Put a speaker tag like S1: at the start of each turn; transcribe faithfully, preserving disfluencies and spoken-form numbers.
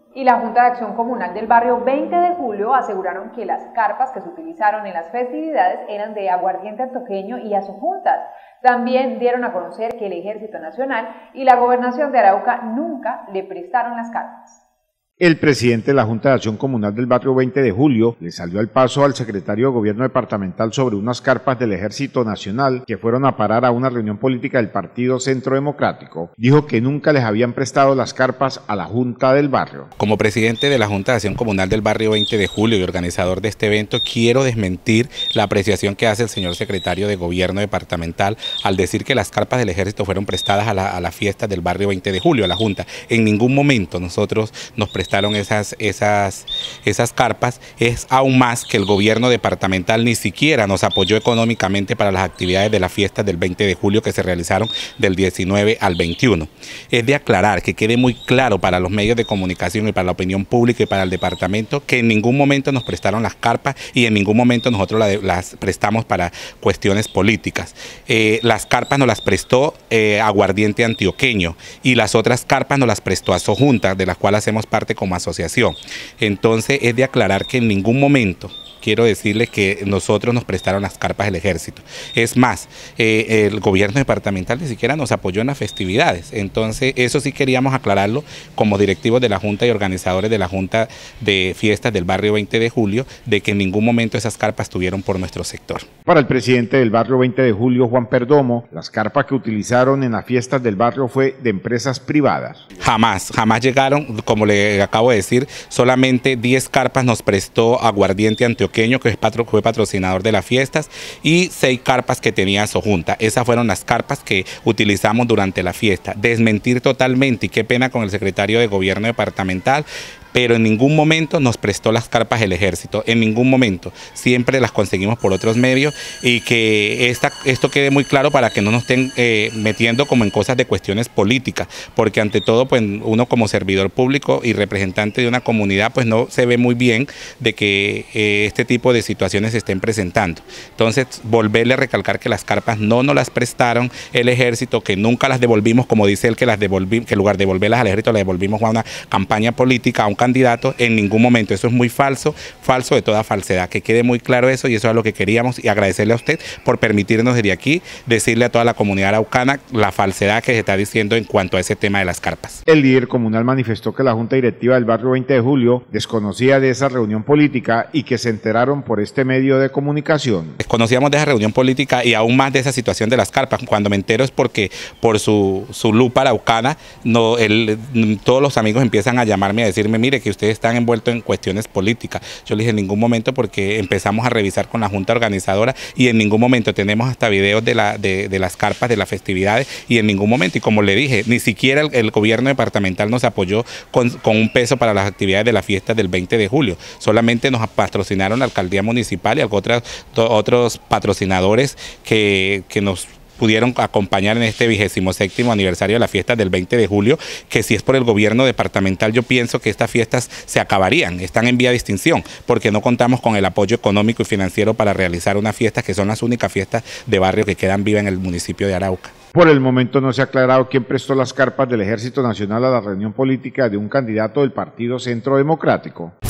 S1: Y la Junta de Acción Comunal del barrio veinte de julio aseguraron que las carpas que se utilizaron en las festividades eran de aguardiente antioqueño y asojuntas. También dieron a conocer que el Ejército Nacional y la Gobernación de Arauca nunca le prestaron las carpas.
S2: El presidente de la Junta de Acción Comunal del barrio veinte de julio le salió al paso al secretario de Gobierno departamental sobre unas carpas del Ejército Nacional que fueron a parar a una reunión política del Partido Centro Democrático. Dijo que nunca les habían prestado las carpas a la Junta del barrio.
S3: Como presidente de la Junta de Acción Comunal del barrio veinte de julio y organizador de este evento, quiero desmentir la apreciación que hace el señor secretario de Gobierno departamental al decir que las carpas del Ejército fueron prestadas a la, a la fiesta del barrio veinte de julio, a la Junta. En ningún momento nosotros nos prestamos Esas, esas, esas carpas. Es aún más que el gobierno departamental ni siquiera nos apoyó económicamente para las actividades de la fiesta del veinte de julio que se realizaron del diecinueve al veintiuno. Es de aclarar, que quede muy claro para los medios de comunicación y para la opinión pública y para el departamento, que en ningún momento nos prestaron las carpas y en ningún momento nosotros las, las prestamos para cuestiones políticas. Eh, las carpas nos las prestó eh, Aguardiente Antioqueño y las otras carpas nos las prestó Asojunta, de las cuales hacemos parte como asociación. Entonces es de aclarar que en ningún momento quiero decirles que nosotros nos prestaron las carpas del Ejército. Es más, eh, el gobierno departamental ni siquiera nos apoyó en las festividades. Entonces eso sí queríamos aclararlo como directivos de la Junta y organizadores de la Junta de Fiestas del barrio veinte de julio, de que en ningún momento esas carpas estuvieron por nuestro sector.
S2: Para el presidente del barrio veinte de julio, Juan Perdomo, las carpas que utilizaron en las fiestas del barrio fue de empresas privadas.
S3: Jamás, jamás llegaron, como le acabo de decir, solamente diez carpas nos prestó Aguardiente Antioqueño, que es patro, fue patrocinador de las fiestas, y seis carpas que tenía Asojunta. Esas fueron las carpas que utilizamos durante la fiesta. Desmentir totalmente, y qué pena con el secretario de Gobierno departamental, pero en ningún momento nos prestó las carpas el Ejército, en ningún momento. Siempre las conseguimos por otros medios, y que esta, esto quede muy claro para que no nos estén eh, metiendo como en cosas de cuestiones políticas, porque ante todo pues uno como servidor público y representante de una comunidad pues no se ve muy bien de que eh, este tipo de situaciones se estén presentando. Entonces volverle a recalcar que las carpas no nos las prestaron el Ejército, que nunca las devolvimos, como dice él, que las devolvimos, que en lugar de devolverlas al Ejército las devolvimos a una campaña política, a un candidato. En ningún momento. Eso es muy falso, falso de toda falsedad. Que quede muy claro eso, y eso es lo que queríamos, y agradecerle a usted por permitirnos desde aquí decirle a toda la comunidad araucana la falsedad que se está diciendo en cuanto a ese tema de las carpas.
S2: El líder comunal manifestó que la Junta Directiva del barrio veinte de julio desconocía de esa reunión política y que se enteraron por este medio de comunicación.
S3: Desconocíamos de esa reunión política y aún más de esa situación de las carpas. Cuando me entero es porque por su, su lupa araucana, no, el, todos los amigos empiezan a llamarme a decirme, mire, que ustedes están envueltos en cuestiones políticas. Yo le dije en ningún momento, porque empezamos a revisar con la Junta Organizadora y en ningún momento tenemos hasta videos de, la, de, de las carpas de las festividades, y en ningún momento, y como le dije, ni siquiera el, el gobierno departamental nos apoyó con, con un peso para las actividades de la fiesta del veinte de julio. Solamente nos patrocinaron la alcaldía municipal y otros, otros patrocinadores que, que nos pudieron acompañar en este vigésimo séptimo aniversario de la fiesta del veinte de julio, que si es por el gobierno departamental, yo pienso que estas fiestas se acabarían, están en vía de extinción, porque no contamos con el apoyo económico y financiero para realizar unas fiestas que son las únicas fiestas de barrio que quedan vivas en el municipio de Arauca.
S2: Por el momento no se ha aclarado quién prestó las carpas del Ejército Nacional a la reunión política de un candidato del Partido Centro Democrático.